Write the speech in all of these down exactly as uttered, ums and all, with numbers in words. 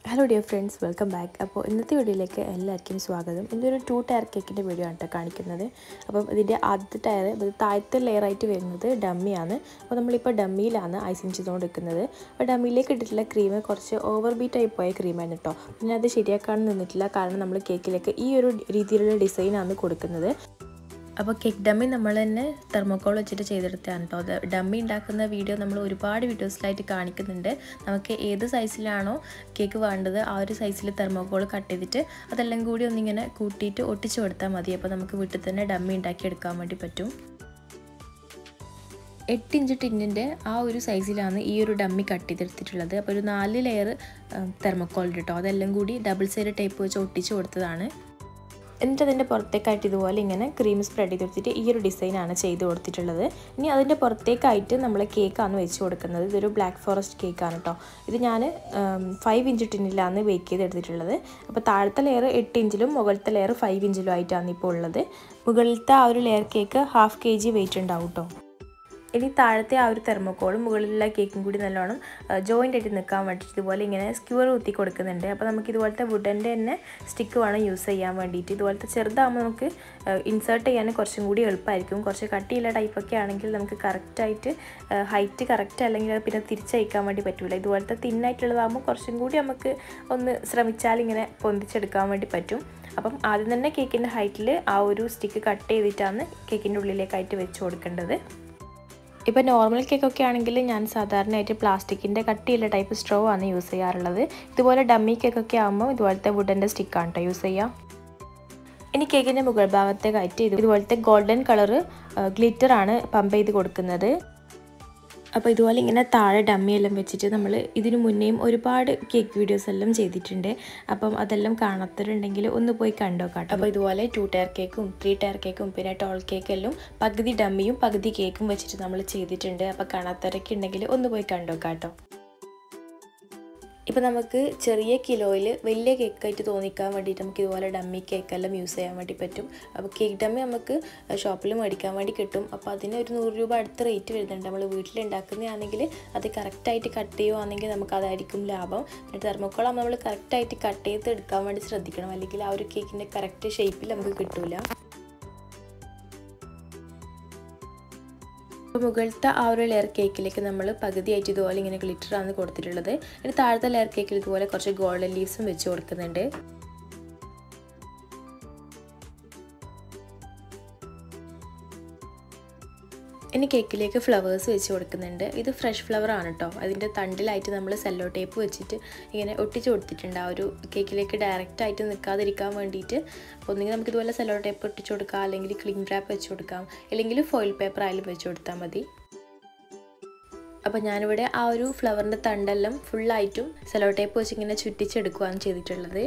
Hello dear friends, welcome back. അപ്പോൾ ഇന്നത്തെ വീഡിയോയിലേക്ക് എല്ലാവർക്കും സ്വാഗതം. ഇതൊരു ടു ടയർ കേക്കിൻ്റെ വീഡിയോ ആണ് കേട്ടോ കാണിക്കുന്നത്. അപ്പം ഇതിൻ്റെ ആദ്യത്തെ ടയർ ഇത് താഴത്തെ ലെയറായിട്ട് വരുന്നത് ഡമ്മിയാണ്. അപ്പോൾ നമ്മളിപ്പോൾ ഡമ്മിയിലാണ് ഐസിങ് ചെയ്തുകൊണ്ടിരിക്കുന്നത്. അപ്പോൾ ഡമ്മിയിലേക്ക് ഇട്ടിട്ടുള്ള ക്രീം കുറച്ച് ഓവർ ബീറ്റ് ആയി പോയ ക്രീമാണ് കേട്ടോ. പിന്നെ അത് ശരിയാക്കാൻ നിന്നിട്ടില്ല, കാരണം നമ്മൾ കേക്കിലേക്ക് ഈ ഒരു രീതിയിലുള്ള ഡിസൈനാണ് കൊടുക്കുന്നത്. അപ്പോൾ കേക്ക് ഡമ്മി നമ്മൾ തന്നെ തെർമോക്കോൾ വെച്ചിട്ട് ചെയ്തെടുത്തതാണ് കേട്ടോ. അത് ഡമ്മി ഉണ്ടാക്കുന്ന വീഡിയോ നമ്മൾ ഒരുപാട് വീഡിയോസിലായിട്ട് കാണിക്കുന്നുണ്ട്. നമുക്ക് ഏത് സൈസിലാണോ കേക്ക് വേണ്ടത് ആ ഒരു സൈസിൽ തെർമോക്കോൾ കട്ട് ചെയ്തിട്ട് അതെല്ലാം കൂടി ഒന്നിങ്ങനെ കൂട്ടിയിട്ട് ഒട്ടിച്ച് കൊടുത്താൽ മതി. അപ്പോൾ നമുക്ക് വീട്ടിൽ തന്നെ ഡമ്മി ഉണ്ടാക്കി എടുക്കാൻ വേണ്ടി പറ്റും. എട്ട് ഇഞ്ച് ടിന്നിൻ്റെ ആ ഒരു സൈസിലാണ് ഈ ഒരു ഡമ്മി കട്ട് ചെയ്തെടുത്തിട്ടുള്ളത്. അപ്പോൾ ഒരു നാല് ലെയർ തെർമോക്കോൾ കേട്ടോ, അതെല്ലാം കൂടി ഡബിൾ സൈഡ് ടേപ്പ് വെച്ച് ഒട്ടിച്ച് കൊടുത്തതാണ്. എന്നിട്ട് അതിൻ്റെ പുറത്തേക്കായിട്ട് ഇതുപോലെ ഇങ്ങനെ ക്രീം സ്പ്രെഡ് ചെയ്ത് കൊടുത്തിട്ട് ഈ ഒരു ഡിസൈനാണ് ചെയ്ത് കൊടുത്തിട്ടുള്ളത്. ഇനി അതിൻ്റെ പുറത്തേക്കായിട്ട് നമ്മൾ കേക്കാണ് വെച്ച് കൊടുക്കുന്നത്. ഇതൊരു ബ്ലാക്ക് ഫോറസ്റ്റ് കേക്കാണ് കേട്ടോ. ഇത് ഞാൻ ഫൈവ് ഇഞ്ച് ടിന്നിലാണ് ബേക്ക് ചെയ്തെടുത്തിട്ടുള്ളത്. അപ്പോൾ താഴത്തെ ലെയർ എട്ട് ഇഞ്ചിലും മുകളിലത്തെ ലെയർ ഫൈവ് ഇഞ്ചിലും ആയിട്ടാണ് ഇപ്പോൾ ഉള്ളത്. മുകളിലത്തെ ആ ഒരു layer cake half K G weight ഉണ്ടാവും കേട്ടോ. ഇനി താഴത്തെ ആ ഒരു തെർമോക്കോളും മുകളിലുള്ള കേക്കും കൂടി നല്ലോണം ജോയിൻ്റ് ആയിട്ട് നിൽക്കാൻ വേണ്ടിയിട്ട് ഇതുപോലെ ഇങ്ങനെ സ്ക്യൂർ കുത്തി കൊടുക്കുന്നുണ്ട്. അപ്പോൾ നമുക്ക് ഇതുപോലത്തെ വുഡൻ്റെ തന്നെ സ്റ്റിക്ക് വേണം യൂസ് ചെയ്യാൻ വേണ്ടിയിട്ട്. ഇതുപോലത്തെ ചെറുതാകുമ്പോൾ നമുക്ക് ഇൻസേർട്ട് ചെയ്യാൻ കുറച്ചും കൂടി എളുപ്പമായിരിക്കും. കുറച്ച് കട്ടിയുള്ള ടൈപ്പൊക്കെ ആണെങ്കിൽ നമുക്ക് കറക്റ്റായിട്ട് ഹൈറ്റ് കറക്റ്റ് അല്ലെങ്കിൽ അത് പിന്നെ തിരിച്ചയക്കാൻ വേണ്ടി പറ്റില്ല. ഇതുപോലത്തെ തിന്നായിട്ടുള്ളതാകുമ്പോൾ കുറച്ചും കൂടി നമുക്ക് ഒന്ന് ശ്രമിച്ചാൽ ഇങ്ങനെ പൊന്തിച്ചെടുക്കാൻ വേണ്ടി പറ്റും. അപ്പം ആദ്യം തന്നെ കേക്കിൻ്റെ ഹൈറ്റിൽ ആ ഒരു സ്റ്റിക്ക് കട്ട് ചെയ്തിട്ടാണ് കേക്കിൻ്റെ ഉള്ളിലേക്കായിട്ട് വെച്ച് കൊടുക്കേണ്ടത്. ഇപ്പോൾ നോർമൽ കേക്കൊക്കെ ആണെങ്കിൽ ഞാൻ സാധാരണയായിട്ട് പ്ലാസ്റ്റിക്കിൻ്റെ കട്ടിയുള്ള ടൈപ്പ് സ്ട്രോ ആണ് യൂസ് ചെയ്യാറുള്ളത്. ഇതുപോലെ ഡമ്മി കേക്കൊക്കെ ആകുമ്പോൾ ഇതുപോലത്തെ വുഡൻ്റെ സ്റ്റിക്കാണ് കേട്ടോ യൂസ് ചെയ്യുക. ഇനി കേക്കിൻ്റെ മുകൾ ഭാഗത്തേക്കായിട്ട് ഇത് ഇതുപോലത്തെ ഗോൾഡൻ കളറ് ഗ്ലിറ്ററാണ് പമ്പ് ചെയ്ത് കൊടുക്കുന്നത്. അപ്പോൾ ഇതുപോലെ ഇങ്ങനെ താഴെ ഡമ്മിയെല്ലാം വെച്ചിട്ട് നമ്മൾ ഇതിനു മുന്നേയും ഒരുപാട് കേക്ക് വീഡിയോസ് എല്ലാം ചെയ്തിട്ടുണ്ട്. അപ്പം അതെല്ലാം കാണാത്തവരുണ്ടെങ്കിൽ ഒന്ന് പോയി കണ്ടോ കേട്ടോ. അപ്പോൾ ഇതുപോലെ ടു ടയർ കേക്കും ത്രീ ടയർ കേക്കും പിന്നെ ടോൾ കേക്കെല്ലാം പകുതി ഡമ്മിയും പകുതി കേക്കും വെച്ചിട്ട് നമ്മൾ ചെയ്തിട്ടുണ്ട്. അപ്പോൾ കാണാത്തവരൊക്കെ ഉണ്ടെങ്കിൽ ഒന്ന് പോയി കണ്ടോ കേട്ടോ. ഇപ്പോൾ നമുക്ക് ചെറിയ കിലോയിൽ വലിയ കേക്കായിട്ട് തോന്നിക്കാൻ വേണ്ടിയിട്ട് നമുക്ക് ഇതുപോലെ ഡമ്മി കേക്കെല്ലാം യൂസ് ചെയ്യാൻ വേണ്ടി പറ്റും. അപ്പോൾ കേക്ക് ഡമ്മി നമുക്ക് ഷോപ്പിൽ മേടിക്കാൻ വേണ്ടി കിട്ടും. അപ്പോൾ അതിന് ഒരു നൂറ് രൂപ അടുത്ത് റേറ്റ് വരുന്നുണ്ട്. നമ്മൾ വീട്ടിലുണ്ടാക്കുന്നതാണെങ്കിൽ അത് കറക്റ്റായിട്ട് കട്ട് ചെയ്യുകയാണെങ്കിൽ നമുക്ക് അതായിരിക്കും ലാഭം. പിന്നെ തെർമോക്കോളാകുമ്പോൾ നമ്മൾ കറക്റ്റായിട്ട് കട്ട് ചെയ്ത് എടുക്കാൻ വേണ്ടി ശ്രദ്ധിക്കണം, അല്ലെങ്കിൽ ആ ഒരു കേക്കിൻ്റെ കറക്റ്റ് ഷേപ്പിൽ നമുക്ക് കിട്ടില്ല. അപ്പോൾ മുകളിലത്തെ ആ ഒരു ലെയർ കേക്കിലേക്ക് നമ്മൾ പകുതിയായിട്ട് ഇതുപോലെ ഇങ്ങനെ ഗ്ലിറ്ററാണ് കൊടുത്തിട്ടുള്ളത്. ഇനി താഴത്തെ ലെയർ കേക്കിൽ ഇതുപോലെ കുറച്ച് ഗോൾഡൻ ലീവ്സും വെച്ച് കൊടുക്കുന്നുണ്ട്. ഇനി കേക്കിലേക്ക് ഫ്ലവേഴ്സ് വെച്ച് കൊടുക്കുന്നുണ്ട്. ഇത് ഫ്രഷ് ഫ്ലവർ ആണ് കേട്ടോ. അതിൻ്റെ തണ്ടിലായിട്ട് നമ്മൾ സെല്ലോ ടേപ്പ് വെച്ചിട്ട് ഇങ്ങനെ ഒട്ടിച്ച് കൊടുത്തിട്ടുണ്ട്, ആ ഒരു കേക്കിലേക്ക് ഡയറക്റ്റായിട്ട് നിൽക്കാതിരിക്കാൻ വേണ്ടിയിട്ട്. ഒന്നുകിൽ നമുക്ക് ഇതുപോലെ സെല്ലോ ടേപ്പ് ഒട്ടിച്ച് കൊടുക്കാം, അല്ലെങ്കിൽ ക്ലിംഗ് റാപ്പ് വെച്ച് കൊടുക്കാം, അല്ലെങ്കിൽ ഫോയിൽ പേപ്പർ ആയാലും വെച്ച് കൊടുത്താൽ മതി. അപ്പോൾ ഞാനിവിടെ ആ ഒരു ഫ്ലവറിൻ്റെ തണ്ടെല്ലാം ഫുള്ളായിട്ടും സെല്ലോ ടേപ്പ് വെച്ച് ഇങ്ങനെ ചുറ്റിച്ചെടുക്കുകയാണ് ചെയ്തിട്ടുള്ളത്.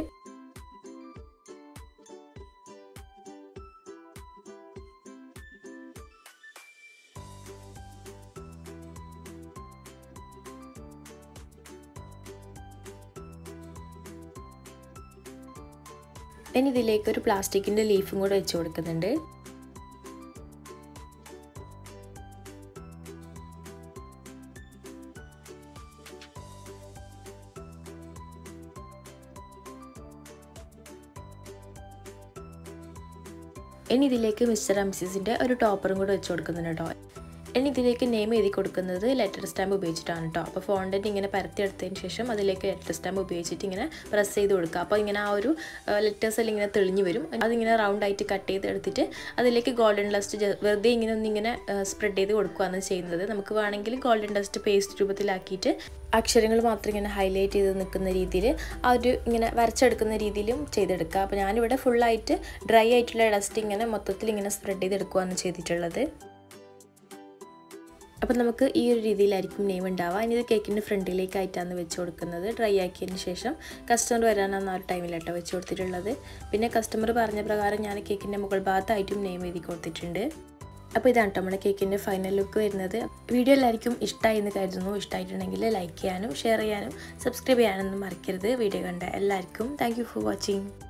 ഇനി ഇതിലേക്ക് ഒരു പ്ലാസ്റ്റിക്കിൻ്റെ ലീഫും കൂടെ വെച്ച് കൊടുക്കുന്നുണ്ട്. ഇനി ഇതിലേക്ക് മിസ്റ്റർ ആൻഡ് മിസ്സിസിൻ്റെ ഒരു ടോപ്പറും കൂടെ വെച്ച് കൊടുക്കുന്നുണ്ട് കേട്ടോ. ഇനി ഇതിലേക്ക് നെയിം എഴുതി കൊടുക്കുന്നത് ലെറ്റർ സ്റ്റാമ്പ് ഉപയോഗിച്ചിട്ടാണ് കേട്ടോ. അപ്പോൾ ഫോണ്ടൻറ്റ് ഇങ്ങനെ പരത്തിയെടുത്തതിന് ശേഷം അതിലേക്ക് ലെറ്റർ സ്റ്റാമ്പ് ഉപയോഗിച്ചിട്ട് ഇങ്ങനെ പ്രസ് ചെയ്ത് കൊടുക്കുക. അപ്പോൾ ഇങ്ങനെ ആ ഒരു ലെറ്റേഴ്സ് എല്ലാം ഇങ്ങനെ തെളിഞ്ഞ് വരും. അതിങ്ങനെ റൗണ്ട് ആയിട്ട് കട്ട് ചെയ്ത് എടുത്തിട്ട് അതിലേക്ക് ഗോൾഡൻ ഡസ്റ്റ് വെറുതെ ഇങ്ങനെ ഒന്നിങ്ങനെ സ്പ്രെഡ് ചെയ്ത് കൊടുക്കുകയാണ് ചെയ്യുന്നത്. നമുക്ക് വേണമെങ്കിൽ ഗോൾഡൻ ഡസ്റ്റ് പേസ്റ്റ് രൂപത്തിലാക്കിയിട്ട് അക്ഷരങ്ങൾ മാത്രം ഇങ്ങനെ ഹൈലൈറ്റ് ചെയ്ത് നിൽക്കുന്ന രീതിയിൽ ആ ഒരു ഇങ്ങനെ വരച്ചെടുക്കുന്ന രീതിയിലും ചെയ്തെടുക്കുക. അപ്പോൾ ഞാനിവിടെ ഫുള്ളായിട്ട് ഡ്രൈ ആയിട്ടുള്ള ഡസ്റ്റ് ഇങ്ങനെ മൊത്തത്തിൽ ഇങ്ങനെ സ്പ്രെഡ് ചെയ്തെടുക്കുകയാണ് ചെയ്തിട്ടുള്ളത്. അപ്പോൾ നമുക്ക് ഈ ഒരു രീതിയിലായിരിക്കും നെയിം ഉണ്ടാവുക. ഇനി ഇത് കേക്കിൻ്റെ ഫ്രണ്ടിലേക്കായിട്ടാണ് വെച്ച് കൊടുക്കുന്നത്. ഡ്രൈ ആക്കിയതിന് ശേഷം കസ്റ്റമർ വരാനാണ് ആ ഒരു ടൈമിലാട്ടോ വെച്ച് കൊടുത്തിട്ടുള്ളത്. പിന്നെ കസ്റ്റമർ പറഞ്ഞ പ്രകാരം ഞാൻ കേക്കിൻ്റെ മുകൾ ഭാഗത്തായിട്ടും നെയിം എഴുതി കൊടുത്തിട്ടുണ്ട്. അപ്പോൾ ഇതാണ് നമ്മുടെ കേക്കിൻ്റെ ഫൈനൽ ലുക്ക് വരുന്നത്. വീഡിയോ എല്ലാവർക്കും ഇഷ്ടമായി എന്ന് കരുതുന്നു. ഇഷ്ടമായിട്ടുണ്ടെങ്കിൽ ലൈക്ക് ചെയ്യാനും ഷെയർ ചെയ്യാനും സബ്സ്ക്രൈബ് ചെയ്യാനൊന്നും മറക്കരുത്. വീഡിയോ കണ്ട എല്ലാവർക്കും താങ്ക് യു ഫോർ വാച്ചിങ്.